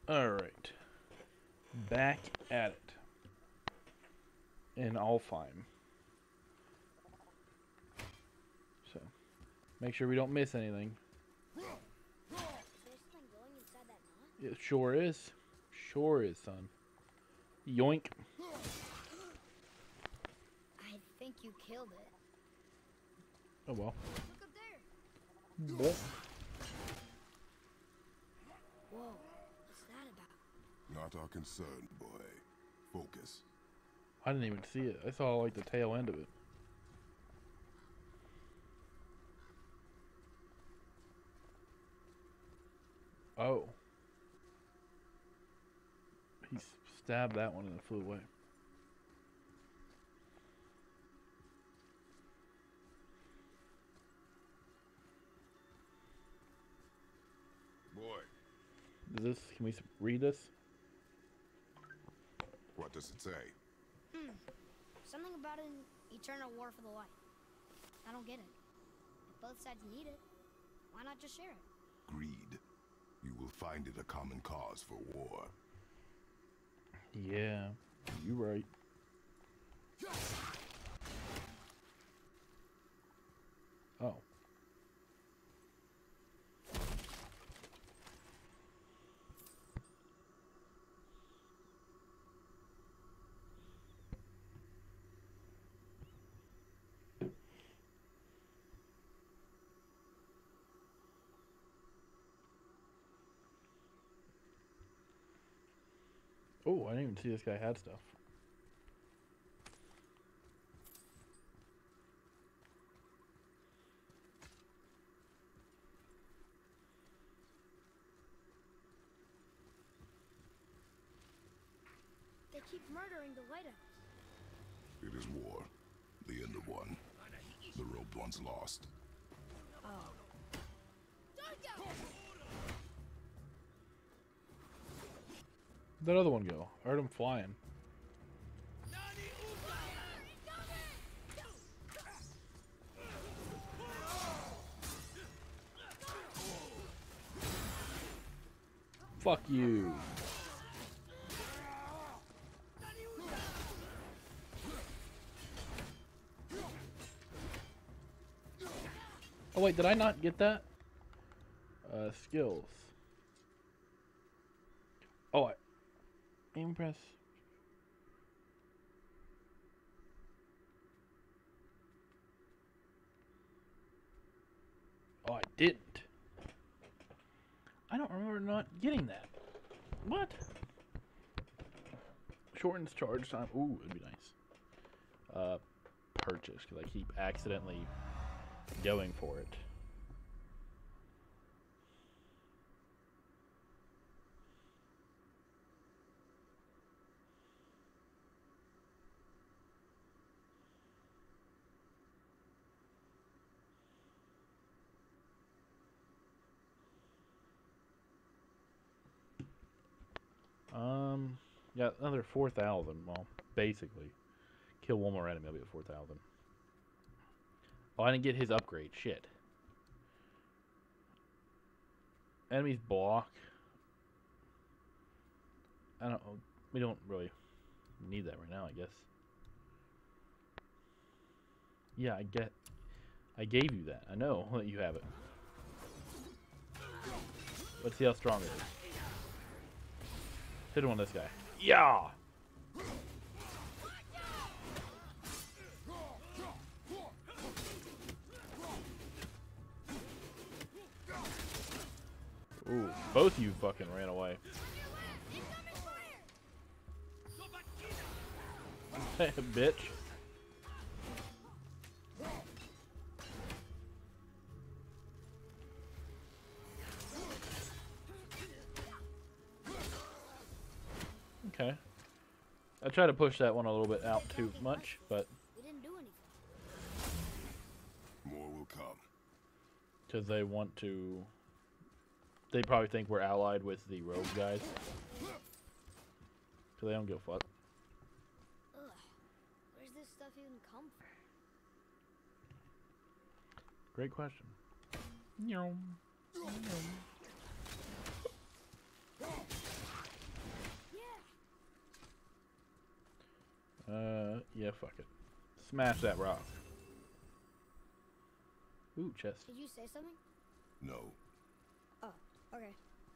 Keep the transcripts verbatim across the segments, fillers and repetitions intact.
Alright. Back at it. In Alfheim. So, make sure we don't miss anything. Is there something glowing inside that knot? It sure is. Sure is, son. Yoink. I think you killed it. Oh well. Look up there. Boop. Whoa, what's that about? Not our concern, boy. Focus. I didn't even see it. I saw like the tail end of it. Oh. He stabbed that one and it flew away. Boy, Is this, can we s- read this? what does it say? Hmm. Something about an eternal war for the light. I don't get it. If both sides need it, why not just share it? Greed. You will find it a common cause for war. Yeah, you right. Oh. Oh, I didn't even see this guy had stuff. They keep murdering the lighthouse. It is war. The end of one. The robed one's lost. Oh. Where'd that other one go? I heard him flying. Fuck you. Oh wait, did I not get that? Uh, skills. Oh, I... Impress. Oh, I didn't. I don't remember not getting that. What? Shortens charge time. Ooh, it'd be nice. Uh, purchase, because I keep accidentally going for it. Um, yeah, another four thousand. Well, basically. Kill one more enemy, I'll be at four thousand. Oh, I didn't get his upgrade. Shit. Enemies block. I don't. We don't really need that right now, I guess. Yeah, I get. I gave you that. I know that you have it. Let's see how strong it is. Hit him on this guy. Yeah. Ooh, both of you fucking ran away. Bitch. Okay. I try to push that one a little bit out too much, but We didn't do anything. More will come. because they want to, they probably think we're allied with the rogue guys. So they don't give a fuck. Ugh. Where's this stuff even come from? Great question. Nyom. Nyom. Yeah, fuck it. Smash that rock. Ooh, chest. Did you say something? No. Oh, okay.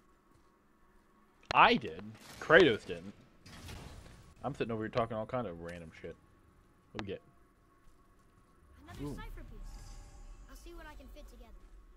I did. Kratos didn't. I'm sitting over here talking all kind of random shit. What we get? Another Ooh. cipher piece. I'll see what I can fit together.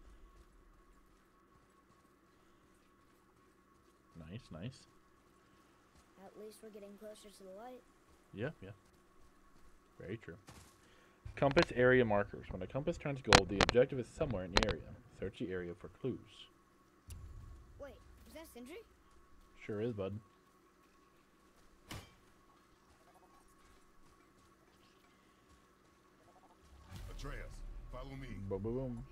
Nice, nice. At least we're getting closer to the light. Yeah, yeah. Very true. Compass area markers. When a compass turns gold, the objective is somewhere in the area. Search the area for clues. Wait, is that Sindri? Sure is, bud. Atreus, follow me. Boom, boom, boom.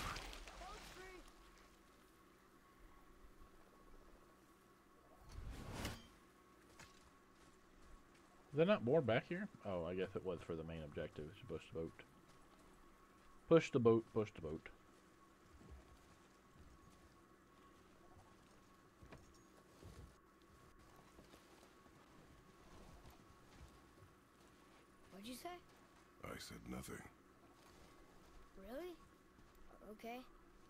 Is there not more back here? Oh, I guess it was for the main objective. It's push the boat. Push the boat, push the boat. What'd you say? I said nothing. Really? Okay.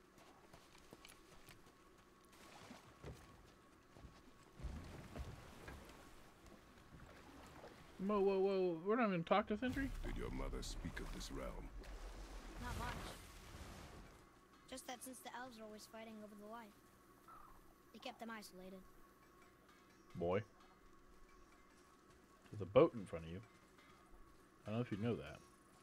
Whoa, whoa, whoa. We're not even talking to Sentry? Did your mother speak of this realm? Not much. Just that since the elves are always fighting over the light, they kept them isolated. Boy. There's a boat in front of you. I don't know if you know that.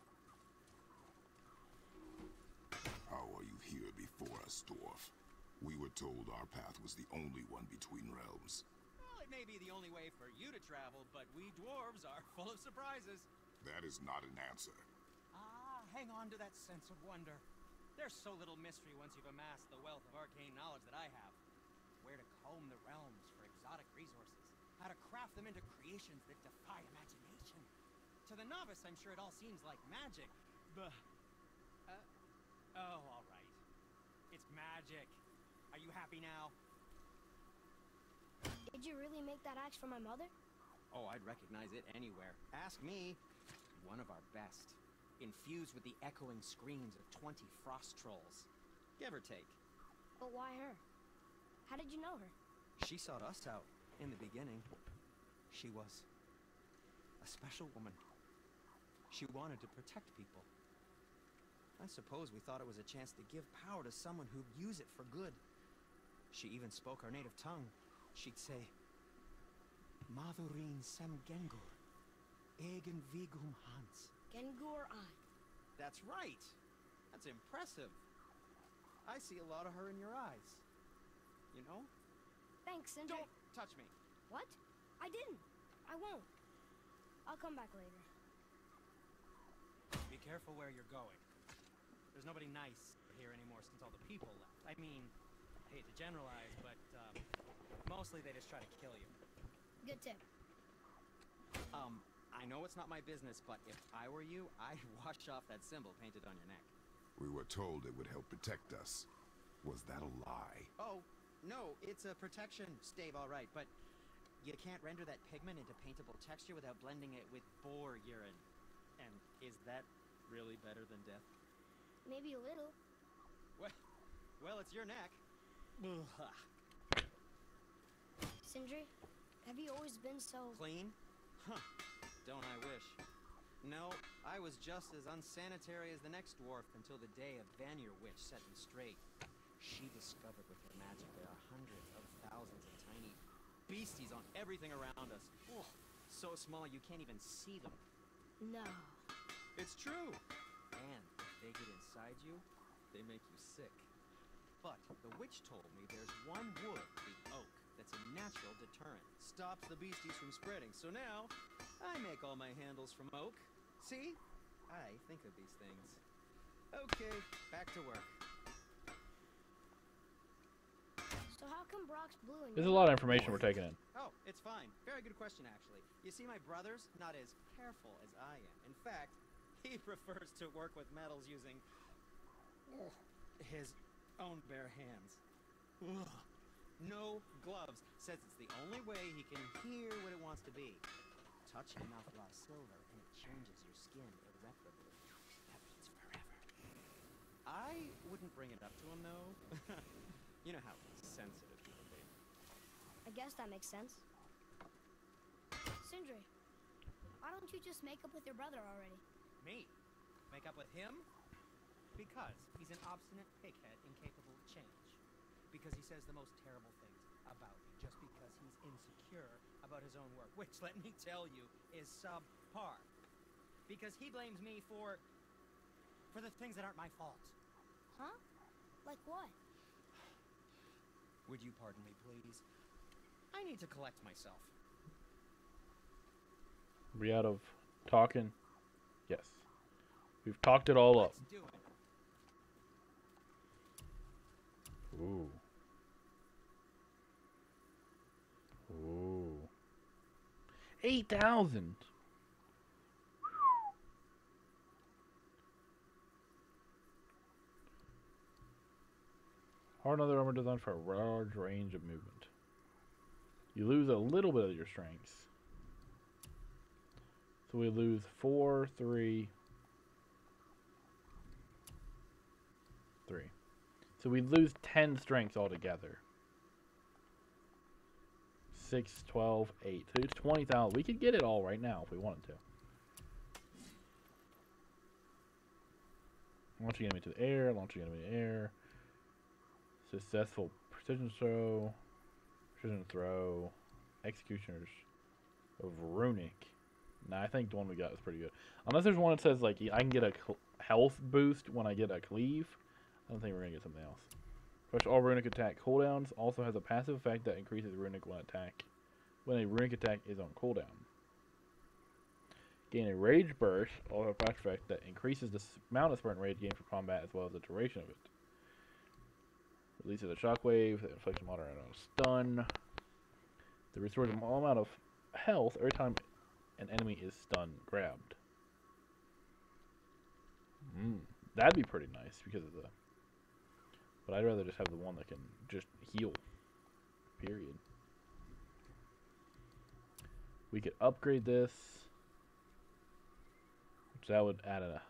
How are you here before us, dwarf? We were told our path was the only one between realms. Well, it may be the only way for you to travel, but we dwarves are full of surprises. That is not an answer. Ah, hang on to that sense of wonder. There's so little mystery once you've amassed the wealth of arcane knowledge that I have. Where to comb the realms for exotic resources. How to craft them into creations that defy imagination. To the novice, I'm sure it all seems like magic, but... Uh, oh, all right. It's magic. Are you happy now? Did you really make that axe for my mother? Oh, I'd recognize it anywhere. Ask me. One of our best. Infused with the echoing screams of twenty frost trolls. Give or take. But why her? How did you know her? She sought us out in the beginning. She was a special woman. She wanted to protect people. I suppose we thought it was a chance to give power to someone who'd use it for good. She even spoke our native tongue. She'd say, Madurin sem Gengur, Egen Vigum Hans. Gengur Ein. That's right. That's impressive. I see a lot of her in your eyes. You know? Thanks, Sindri. Don't touch me. What? I didn't. I won't. I'll come back later. Be careful where you're going. There's nobody nice here anymore since all the people left. I mean, I hate to generalize, but um, mostly they just try to kill you. Good tip. Um, I know it's not my business, but if I were you, I'd wash off that symbol painted on your neck. We were told it would help protect us. Was that a lie? Oh, no, it's a protection stave, all right, but you can't render that pigment into paintable texture without blending it with boar urine. And is that really better than death? Maybe a little. Well, well, it's your neck. Sindri, have you always been so... Clean? Huh. Don't I wish. No, I was just as unsanitary as the next dwarf until the day a Vanir witch set me straight. She discovered with her magic there are hundreds of thousands of tiny beasties on everything around us. Oh, so small you can't even see them. No. It's true. And if they get inside you, they make you sick. But the witch told me there's one wood, the oak, that's a natural deterrent. Stops the beasties from spreading. So now, I make all my handles from oak. See? I think of these things. Okay, back to work. So how come Brock's blue and There's a lot of information we're taking in. Oh, it's fine. Very good question, actually. You see, my brother's not as careful as I am. In fact, he prefers to work with metals using his own bare hands. Ugh. No gloves. Says it's the only way he can hear what it wants to be. touch enough raw silver and it changes your skin irreparably. That means forever. I wouldn't bring it up to him, though. You know how sensitive he can be. I guess that makes sense. Sindri, why don't you just make up with your brother already? Me? Make up with him? Because he's an obstinate pighead incapable of change. Because he says the most terrible things about me just because he's insecure about his own work, which, let me tell you, is subpar. Because he blames me for... for the things that aren't my fault. Huh? Like what? Would you pardon me, please? I need to collect myself. We out of talking? Yes. We've talked it all up. Let's do it. Ooh. Ooh. eight thousand! Hard another armor designed for a large range of movement. You lose a little bit of your strengths. So we lose four, three, three. So we lose ten strengths altogether. six, twelve, eight. So it's twenty thousand. We could get it all right now if we wanted to. Launching enemy to the air, launching enemy to the air. Successful precision throw, precision throw, executioners of runic. Nah, I think the one we got is pretty good. Unless there's one that says like I can get a health boost when I get a cleave. I don't think we're gonna get something else. Push all runic attack cooldowns. Also has a passive effect that increases runic when attack when a runic attack is on cooldown. Gain a rage burst. Also a passive effect that increases the amount of sprint rage gained for combat as well as the duration of it. Releases a shockwave that inflicts a moderate amount of stun. That restores a small amount of health every time an enemy is stun grabbed. Mm, that'd be pretty nice because of the... But I'd rather just have the one that can just heal. Period. We could upgrade this. Which that would add a...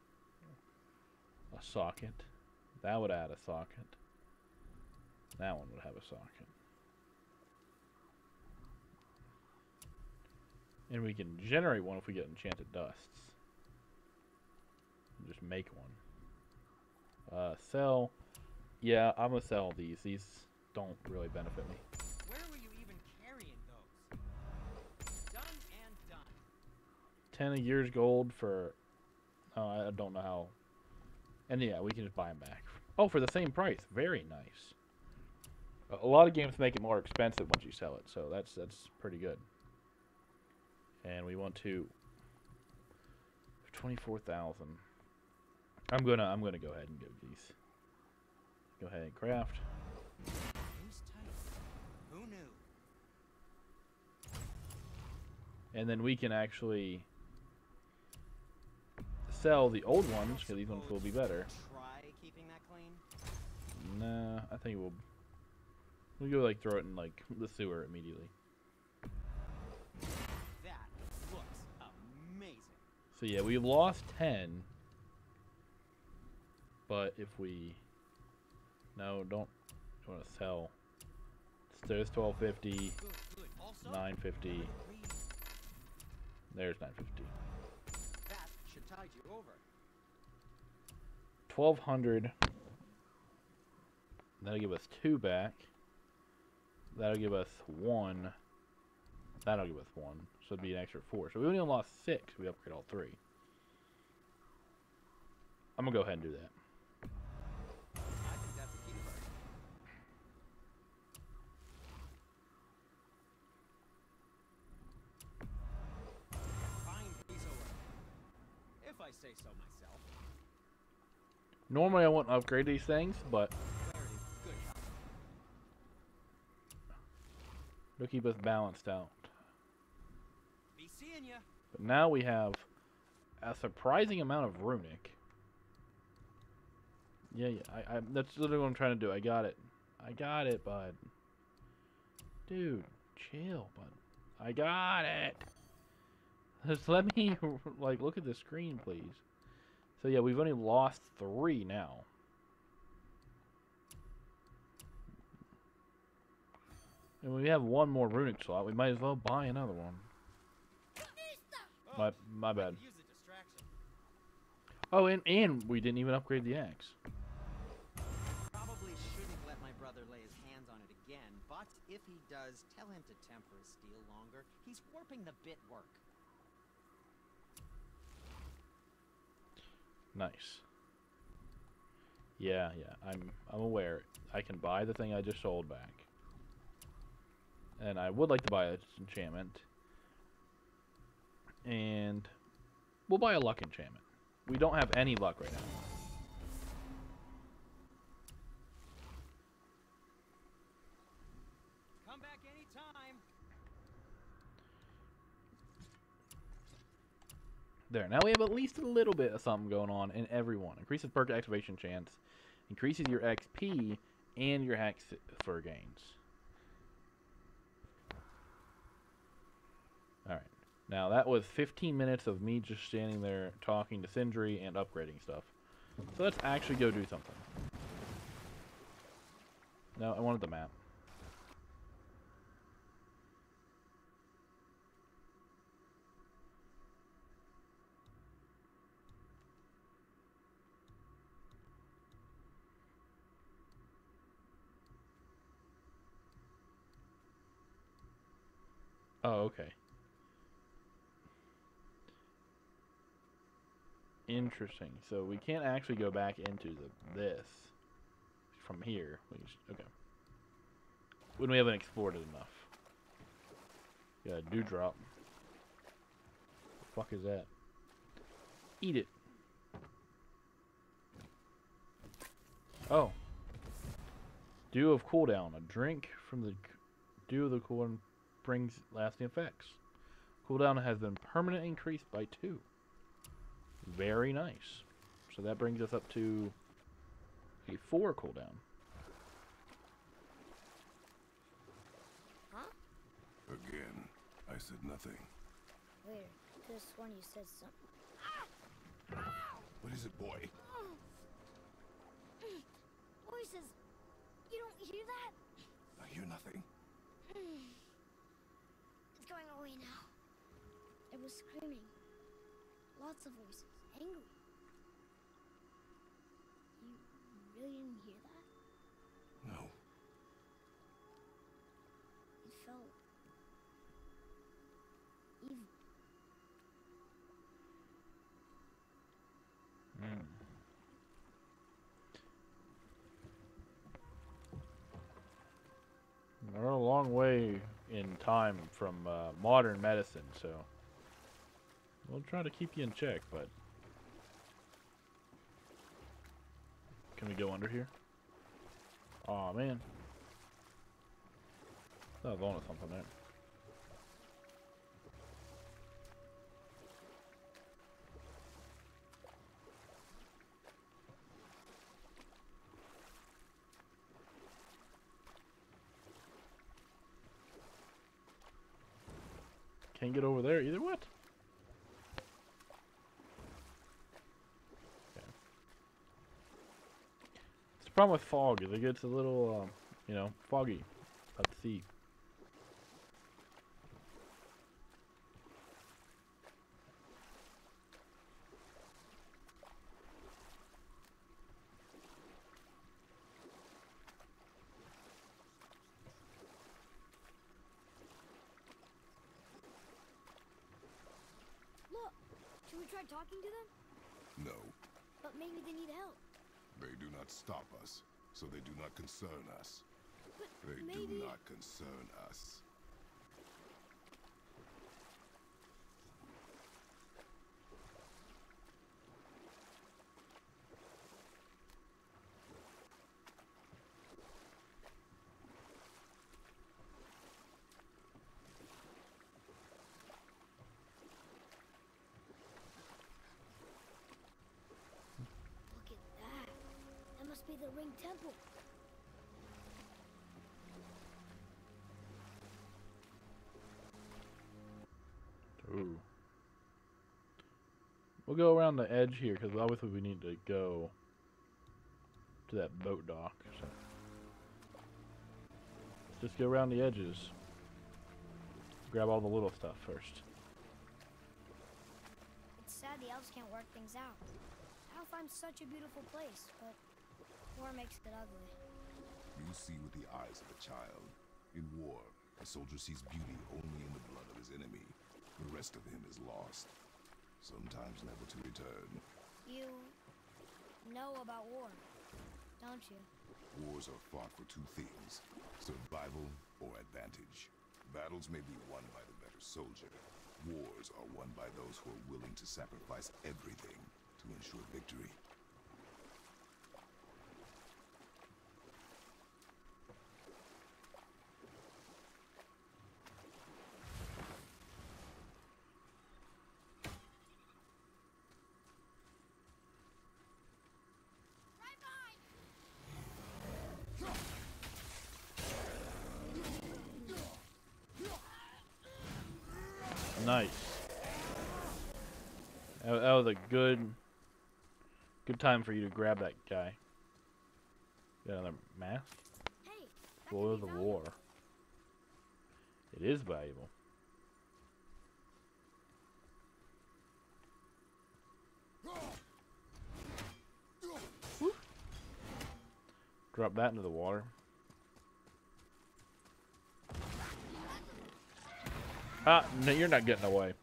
a socket. That would add a socket. That one would have a socket. And we can generate one if we get enchanted dusts. And just make one. Uh, sell. Yeah, I'm gonna sell these. These don't really benefit me. Where were you even carrying those? Done and done. Ten a year's gold for... Oh, I don't know how... And yeah, we can just buy them back. Oh, for the same price. Very nice. A lot of games make it more expensive once you sell it, so that's that's pretty good. And we want to twenty-four thousand. I'm gonna I'm gonna go ahead and go these. Go ahead and craft. Who's tight? Who knew? And then we can actually sell the old ones because these ones will be better. Try keeping that clean. Nah, I think we'll we'll go like throw it in like the sewer immediately. That looks amazing. So yeah, we lost ten. But if we no don't want to sell. There's twelve fifty, Good, good. Also, nine fifty. read. There's nine fifty. That should tide you over. twelve hundred. That'll give us two back. That'll give us one. That'll give us one. So it'd be an extra four. So we only lost six. We upgrade all three. I'm gonna go ahead and do that. I think that's a keeper. Fine piece of work, if I say so myself. Normally I wouldn't upgrade these things, but Clarity, good help. they'll keep us balanced out. Be seeing ya. But now we have a surprising amount of runic. Yeah, yeah, I, I, that's literally what I'm trying to do. I got it. I got it, bud. Dude, chill, bud. I got it. Just let me like look at the screen, please. So yeah, we've only lost three now. And we have one more runic slot. We might as well buy another one. Oh, My my I bad. could use a distraction. Oh, and and we didn't even upgrade the axe. Probably shouldn't let my brother lay his hands on it again, but if he does, tell him to temper his steel longer. He's warping the bit work. Nice. Yeah, yeah. I'm I'm aware. I can buy the thing I just sold back. And I would like to buy a enchantment. And we'll buy a luck enchantment. We don't have any luck right now. Come back anytime. There. Now we have at least a little bit of something going on in every one. Increases perk activation chance. Increases your X P and your hack for gains. Alright. Now that was fifteen minutes of me just standing there talking to Sindri and upgrading stuff. So let's actually go do something. No, I wanted the map. Oh, okay. Interesting. So we can't actually go back into the this from here. We just, okay. When we haven't explored it enough. Yeah, dewdrop. The fuck is that? Eat it. Oh. Dew of cooldown. A drink from the dew of the cooldown brings lasting effects. Cooldown has been permanently increased by two. Very nice. So that brings us up to a four cooldown. Huh? Again, I said nothing. Weird. Could have sworn you said something. What is it, boy? Voices. You don't hear that? I hear nothing. It's going away now. It was screaming. Lots of voices. Angry. You really didn't hear that? No. It felt evil. Mm. We're a long way in time from uh, modern medicine, so we'll try to keep you in check, but can we go under here? Aw, man. I was on to something there. Can't get over there either. What? Okay. It's the problem with fog is it gets a little, um, you know, foggy at sea. Look, should we try talking to them? No. But maybe they need help. They do not stop us, so they do not concern us. But They maybe... do not concern us. Look at that. That must be the Ring Temple. Ooh. We'll go around the edge here because obviously we need to go to that boat dock. So let's just go around the edges. Grab all the little stuff first. It's sad the elves can't work things out. Alfheim's such a beautiful place, but war makes it ugly. You see with the eyes of a child. In war, a soldier sees beauty only in the blood of his enemy. The rest of him is lost, sometimes never to return. You know about war, don't you? Wars are fought for two things, survival or advantage. Battles may be won by the better soldier. Wars are won by those who are willing to sacrifice everything to ensure victory. Nice. That, that was a good, good time for you to grab that guy. Got another mask? Hey, that Spoils could of be war. valuable. It is valuable. Woo. Drop that into the water. Ah, no, you're not getting away.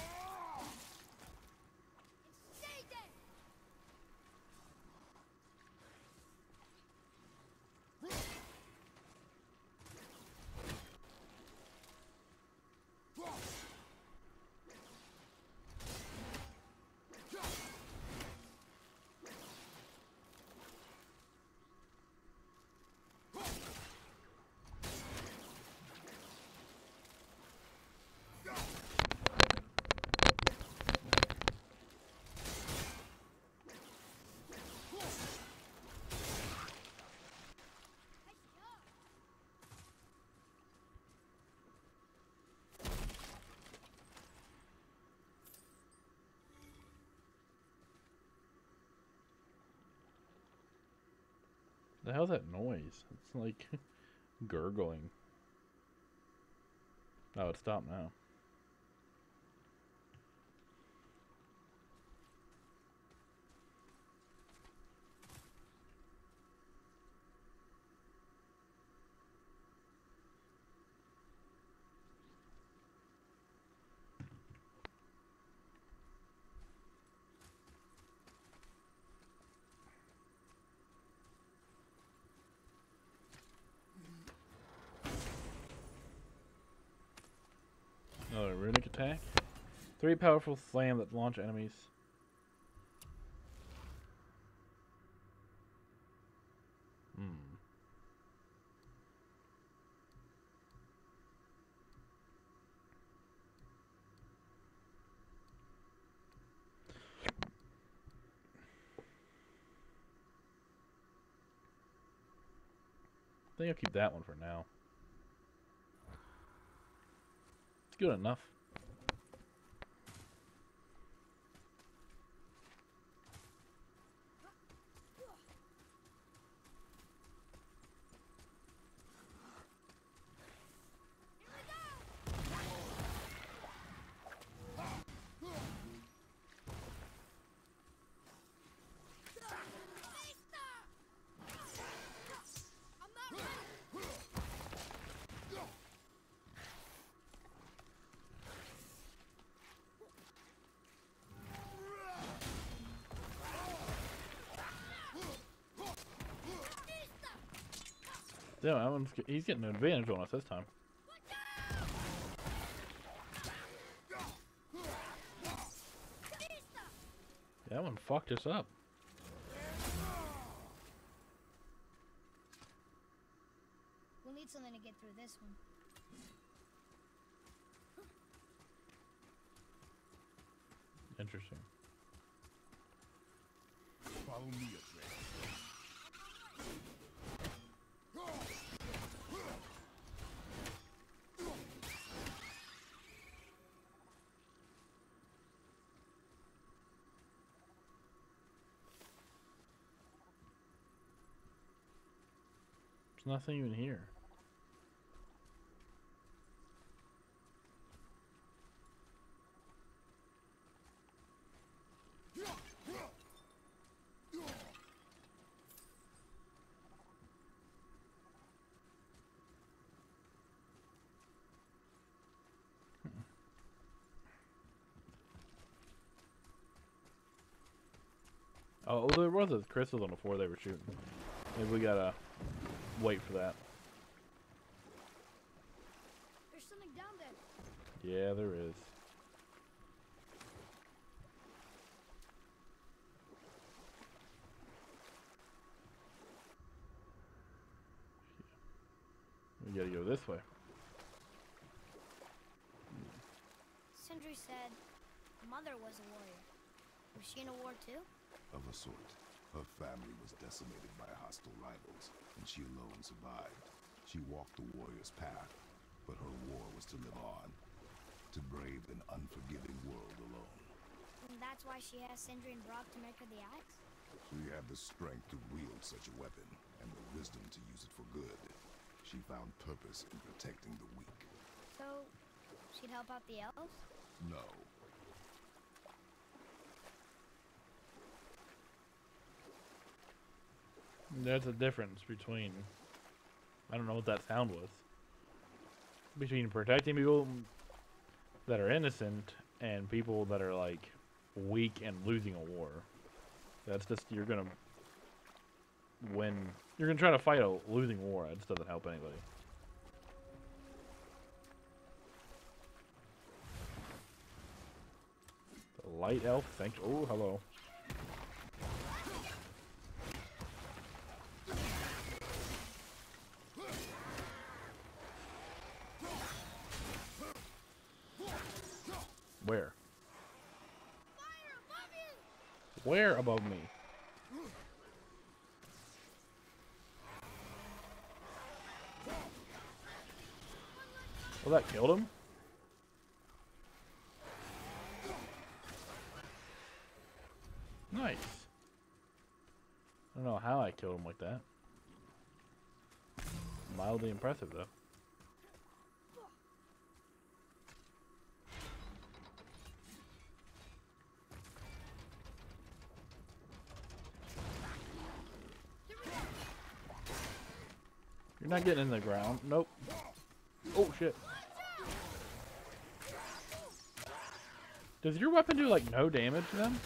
The hell's that noise? It's like gurgling. Oh, it stopped now. Another runic attack. Three powerful slam that launch enemies. Hmm. I think I'll keep that one for now. It's good enough. Damn, that one's, he's getting an advantage on us this time. That one fucked us up. We'll need something to get through this one. Interesting. Follow me, Atreus. There's nothing even here. Oh, there was a crystals on the floor they were shooting. Maybe we gotta wait for that. There's something down there. Yeah, there is. We gotta go this way. Sindri said Mother was a warrior. Was she in a war too? Of a sort. Her family was decimated by hostile rivals, and she alone survived. She walked the warrior's path, but her war was to live on, to brave an unforgiving world alone. And that's why she has Sindri and Brock to make her the axe? She had the strength to wield such a weapon, and the wisdom to use it for good. She found purpose in protecting the weak. So, she'd help out the elves? No. There's a difference between, I don't know what that sound was, between protecting people that are innocent and people that are like weak and losing a war. That's just, you're gonna win, you're gonna try to fight a losing war. It just doesn't help anybody. The light elf, thank you. Oh, hello. Where? Fire above you! Where above me? Well, that killed him? Nice. I don't know how I killed him like that. Mildly impressive, though. You're not getting in the ground. Nope. Oh, shit. Does your weapon do, like, no damage to them?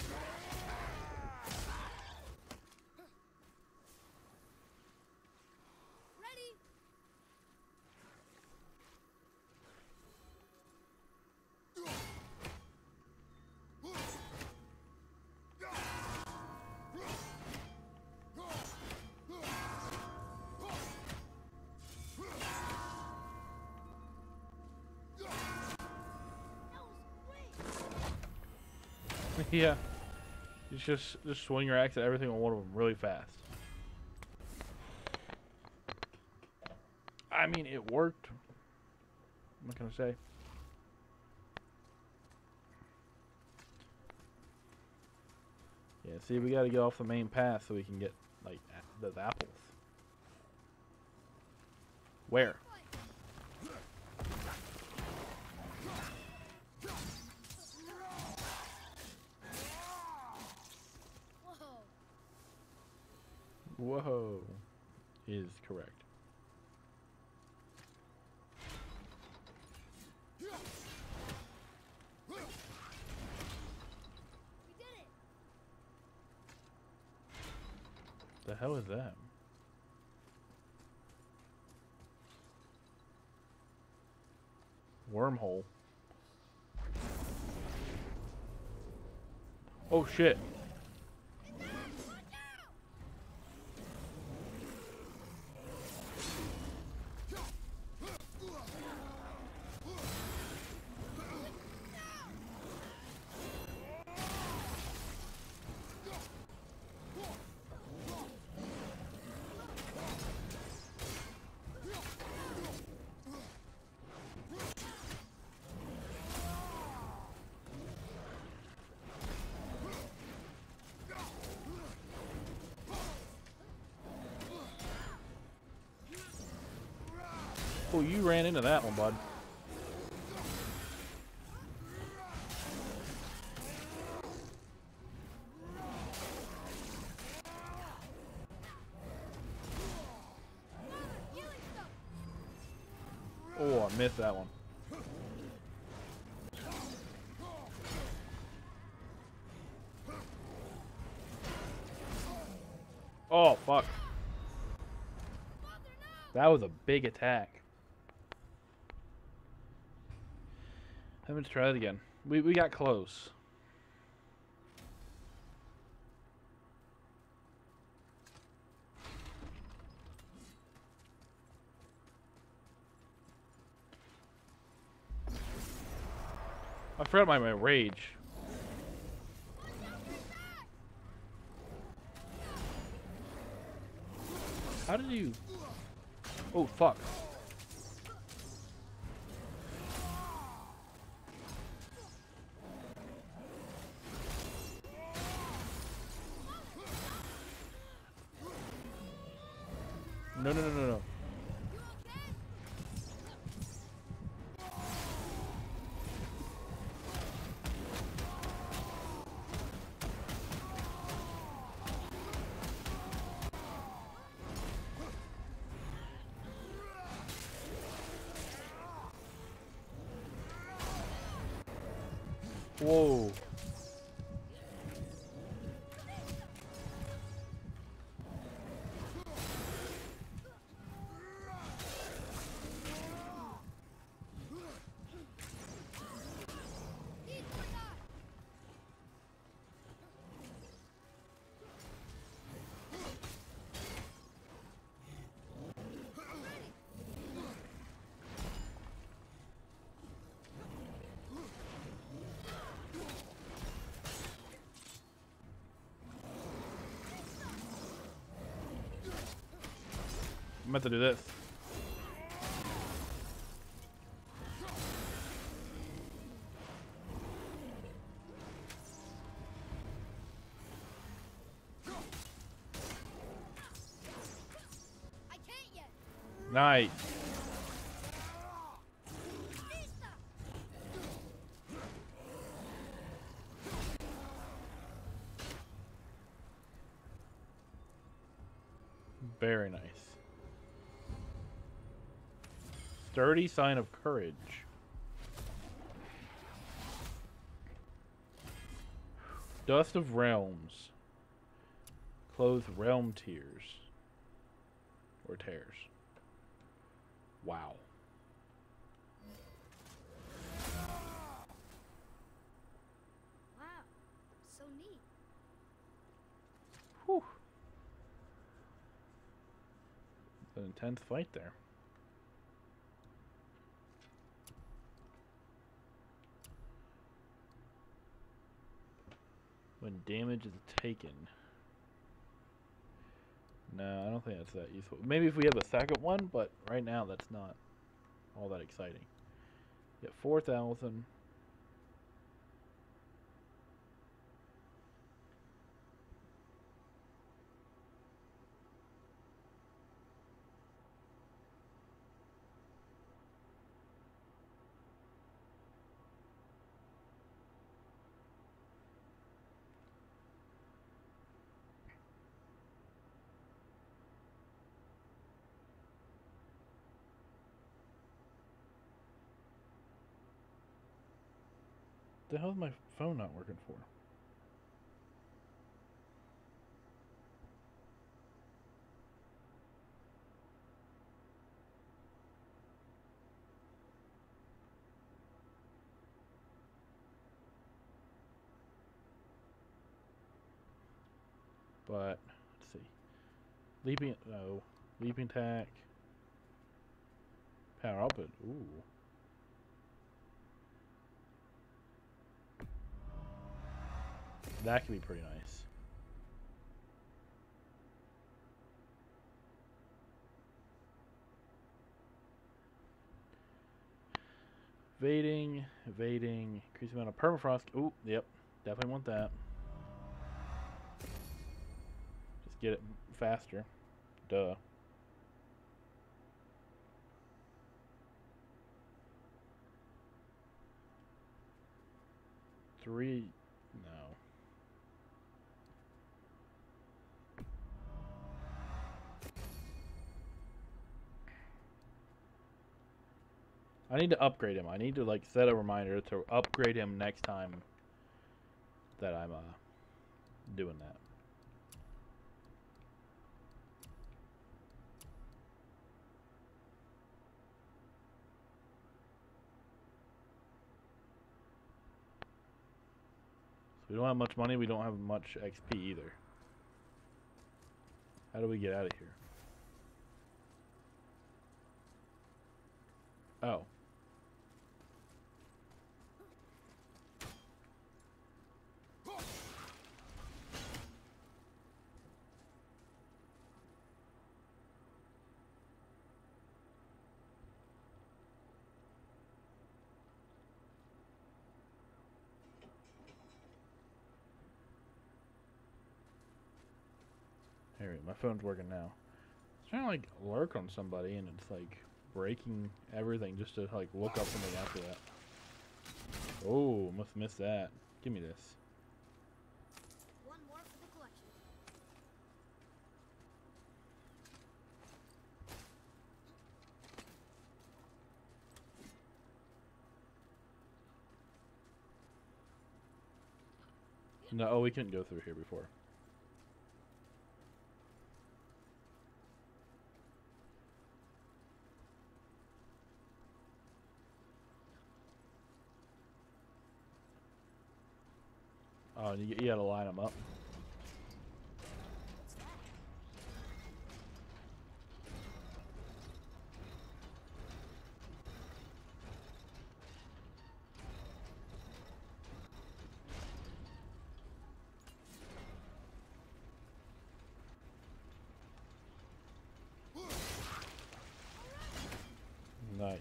Ready? Yeah. You just just swing your axe at everything on one of them really fast. I mean, it worked. What can I say? Yeah, see, we gotta get off the main path so we can get, like, a- those apples. Where? Whoa. Whoa. Is correct. We did it! The hell is that? Wormhole. Oh shit. Oh, you ran into that one, bud. Oh, I missed that one. Oh, fuck. That was a big attack. Let's try it again. We, we got close. I forgot my, my rage. How did you... Oh, fuck. No, no, no, no, no. Whoa. I'm about to do this. I can't yet. Nice. Very nice. Sturdy sign of courage. Dust of Realms. Clothe realm tears. Or tears. Wow. Wow, so neat. Whew. An intense fight there. When damage is taken. No, I don't think that's that useful. Maybe if we have a second one, but right now that's not all that exciting. Yeah, four thousand. The hell is my phone not working for? But let's see. Leaping no. Leaping attack. Power output. Ooh. That could be pretty nice. Evading, evading, increase the amount of permafrost. Ooh, yep, definitely want that. Just get it faster. Duh. three. No. I need to upgrade him. I need to like set a reminder to upgrade him next time that I'm uh doing that. So we don't have much money. We don't have much X P either. How do we get out of here? Oh. Here, my phone's working now. It's trying to like lurk on somebody, and it's like breaking everything just to like look up something after that. Oh, must miss that. Give me this. One more for the collection. No, oh, we couldn't go through here before. Oh, and you, you gotta line them up. What's that? Nice.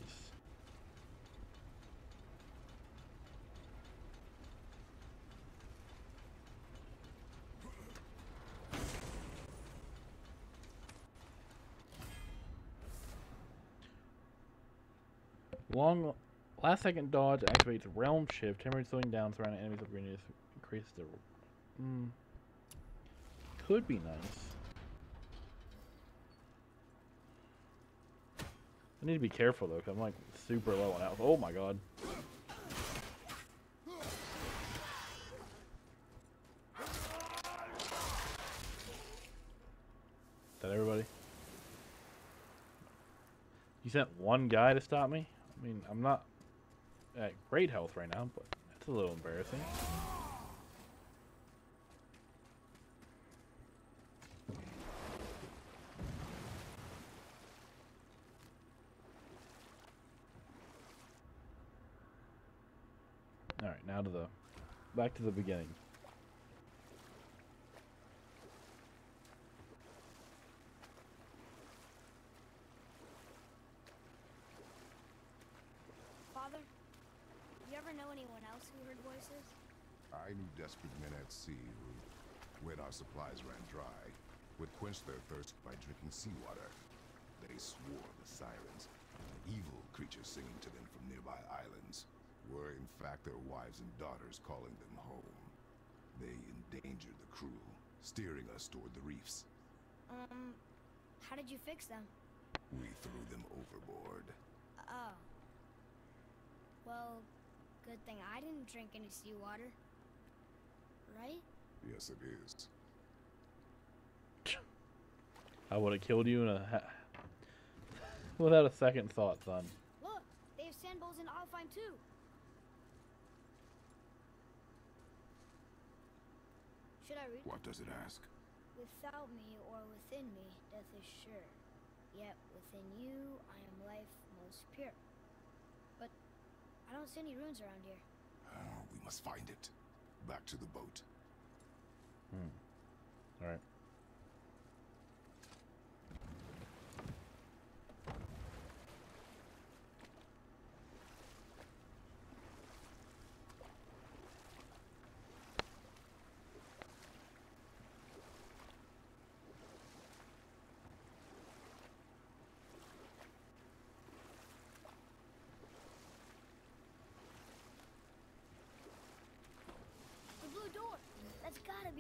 Long, last second dodge activates realm shift. Temporary slowing down surrounding enemies of green increases their. Mm, could be nice. I need to be careful though, cause I'm like super low on health. Oh my god. Is that everybody? You sent one guy to stop me? I mean, I'm not at great health right now, but that's a little embarrassing. All right, now to the back to the beginning. Father, you ever know anyone else who heard voices? I knew desperate men at sea who, when our supplies ran dry, would quench their thirst by drinking seawater. They swore the sirens, evil creatures singing to them from nearby islands, were in fact their wives and daughters calling them home. They endangered the crew, steering us toward the reefs. Um, how did you fix them? We threw them overboard. Oh. Well, good thing I didn't drink any seawater. Right? Yes, it is. I would have killed you in a ha without a second thought, son. Look, they have sand bowls in Alfheim too. Should I read? What does it ask? Without me or within me, death is sure. Yet within you, I am life most pure. But I don't see any runes around here. Oh, we must find it. Back to the boat. Hmm. All right.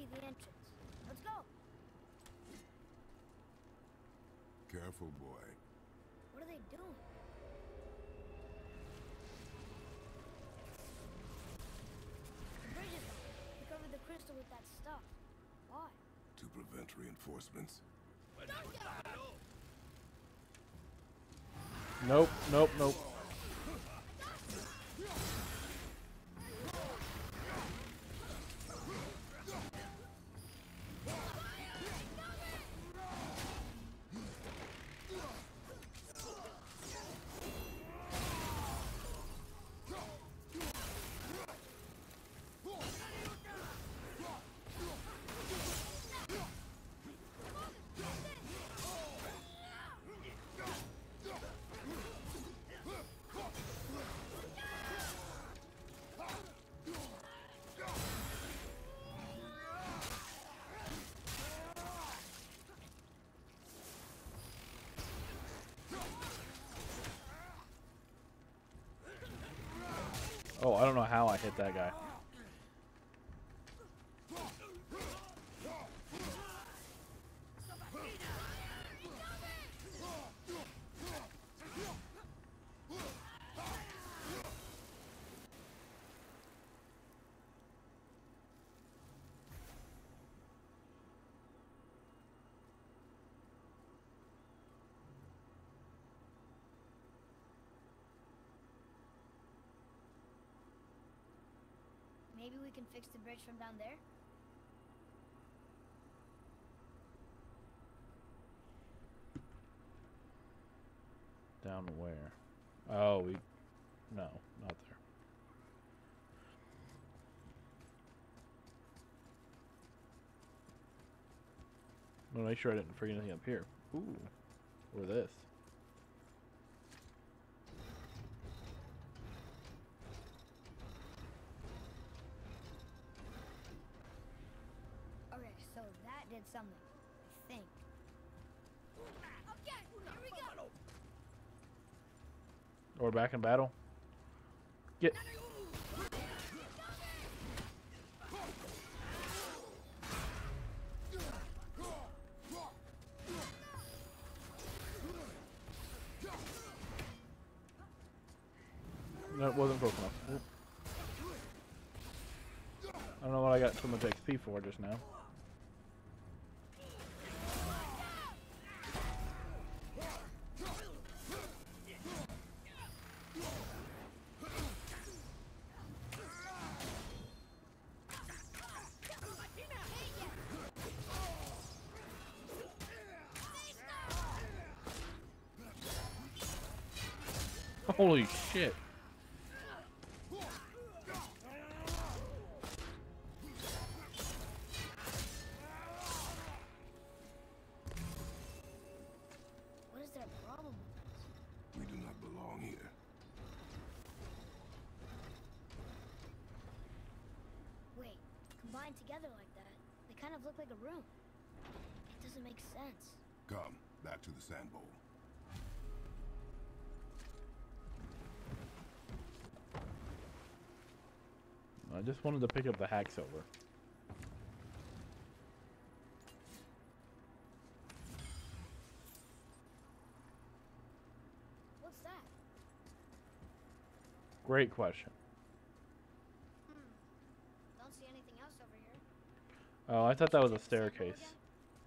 be the entrance. Let's go. Careful, boy. What are they doing? The bridge is up. We covered the crystal with that stuff. Why? To prevent reinforcements. Nope, nope, nope. Oh, I don't know how I hit that guy. Maybe we can fix the bridge from down there? Down where? Oh, we... No, not there. I'm gonna make sure I didn't forget anything up here. Ooh. Or this. Okay, so that did something, I think. Okay, here we go. Or back in battle. Get. No, it wasn't close enough. Oop. I don't know what I got so much X P for just now. Holy shit. What is their problem with us? We do not belong here. Wait, combined together like that, they kind of look like a room. It doesn't make sense. Come, back to the sand bowl. I just wanted to pick up the hack silver. What's that? Great question. Hmm. Don't see anything else over here. Oh, I thought that was a Check the sample staircase. again?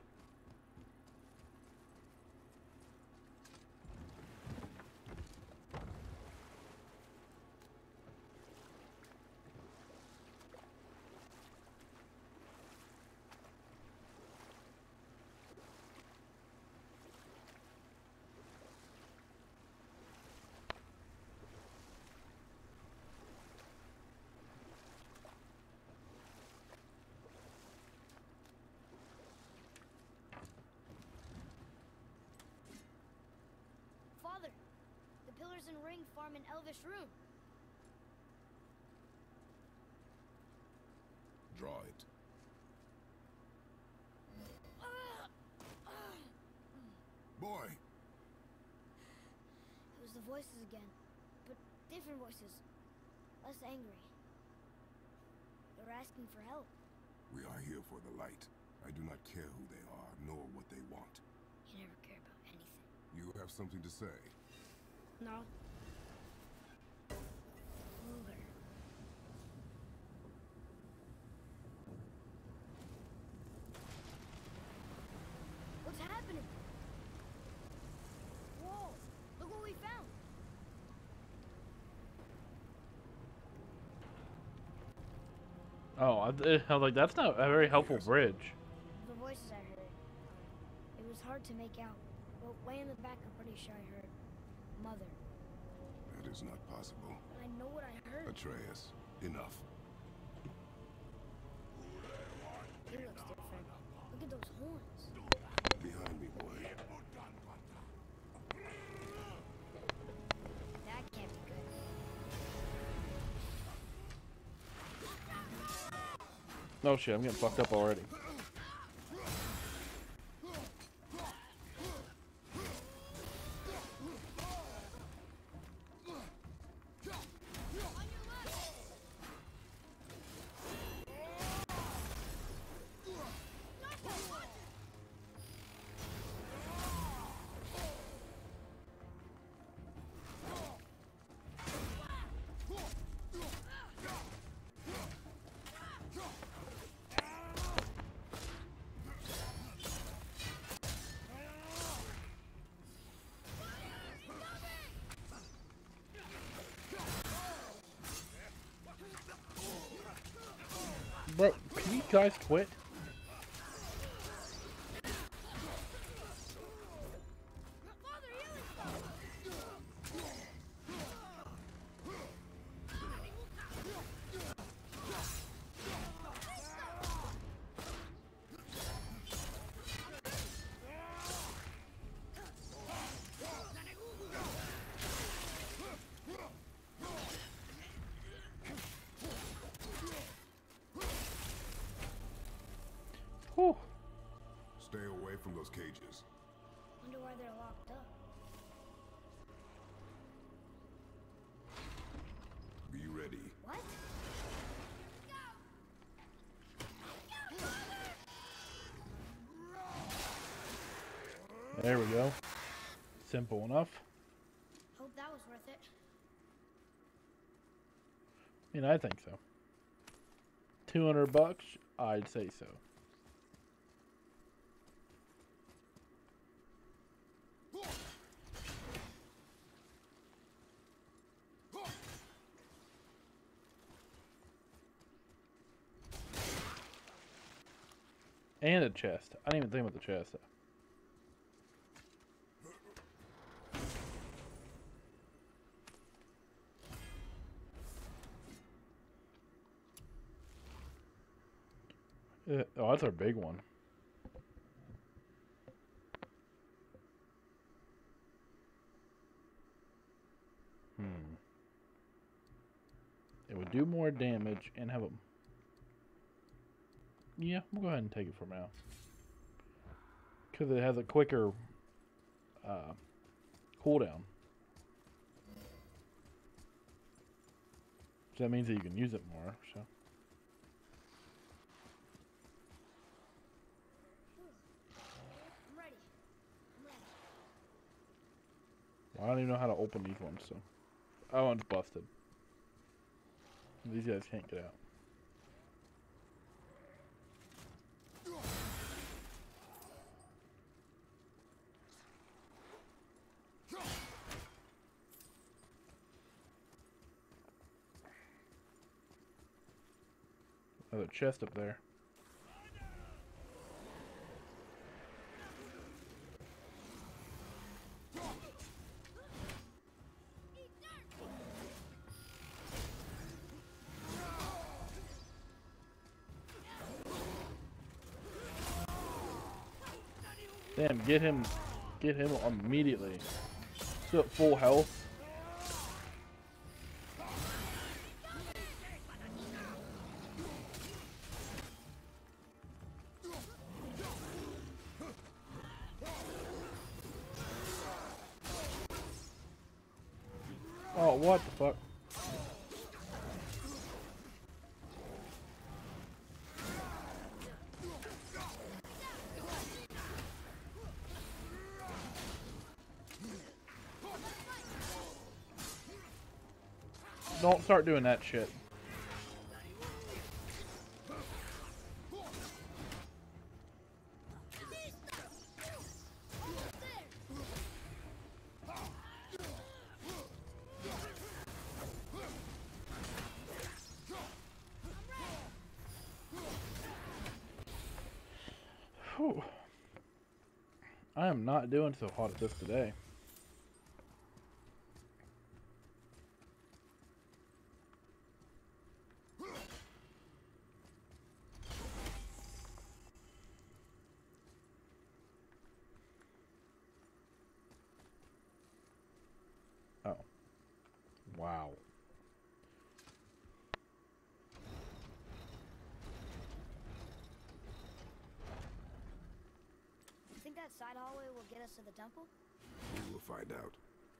Father, the pillars and ring form an elvish rune. Draw it. Boy! It was the voices again, but different voices. Less angry. They were asking for help. We are here for the light. I do not care who they are, nor what they want. You never care about anything. You have something to say? No. Ruler. What's happening? Whoa! Look what we found! Oh, I, I was like, that's not a very helpful bridge. The voices I heard, it was hard to make out, but way in the back I'm pretty sure I heard Mother. That is not possible. I know what I heard. Atreus, enough. He looks different. Look at those horns. Behind me, boy. That can't be good. Oh shit, I'm getting fucked up already. Bro, can you guys quit? Whew. Stay away from those cages. Wonder why they're locked up. Be ready. What? There we go. Simple enough. Hope that was worth it. I mean, I think so. two hundred bucks? I'd say so. And a chest. I didn't even think about the chest. Uh, oh, that's our big one. Hmm. It would do more damage and have a... Yeah, we'll go ahead and take it for now. Because it has a quicker uh, cooldown. So that means that you can use it more, so... I'm ready. I'm ready. I don't even know how to open these ones, so... Oh, one's busted. These guys can't get out. Another chest up there. Damn, get him, get him immediately. Still at full health. Oh, what the fuck? don't start doing that shit. Whew. I am not doing so hot at this today. Oh. Wow. You think that side hallway will get us to the temple? We will find out.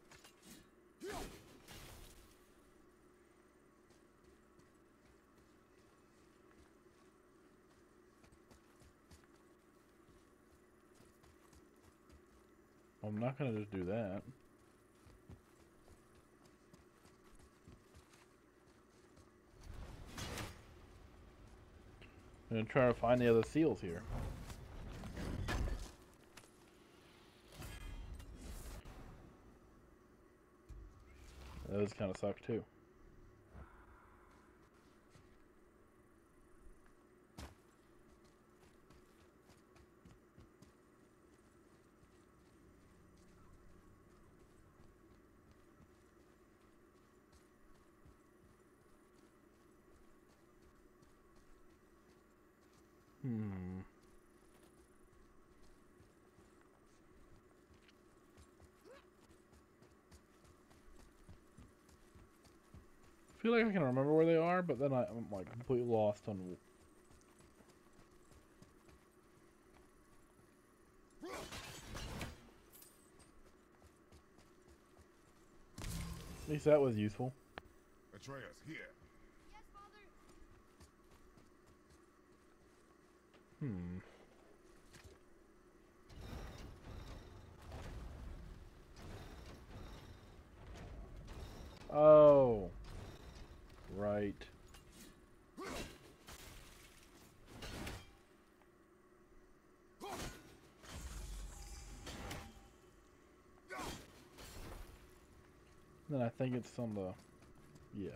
I'm not gonna just do that. I'm gonna try to find the other seals here. Those kind of suck too. Hmm. I feel like I can remember where they are, but then I, I'm like completely lost on. At least that was useful. Atreus, here. Yes, Father. Hmm. Oh. Right. Then I think it's on the, yeah.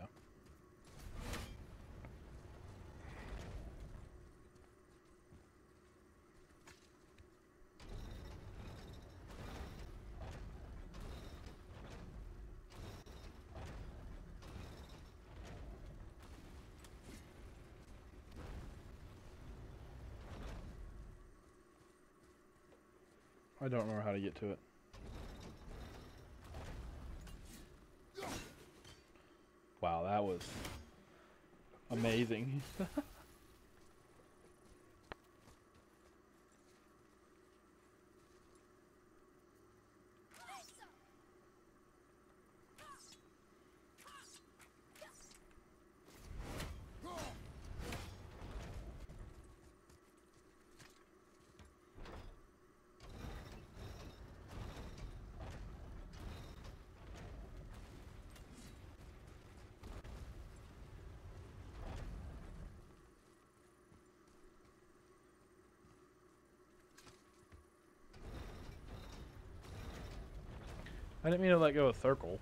I don't remember how to get to it. Wow, that was amazing. I didn't mean to let go of circle.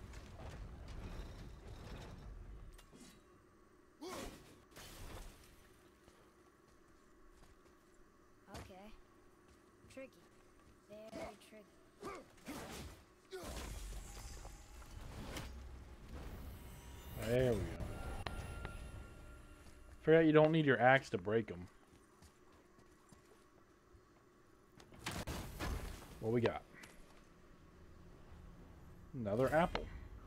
Okay. Tricky. Very tricky. There we go. Figure out you don't need your axe to break them. What we got? Another apple.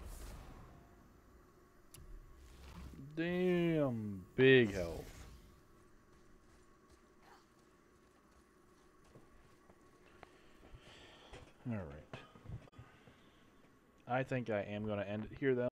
Damn, big health. All right. I think I am going to end it here, though.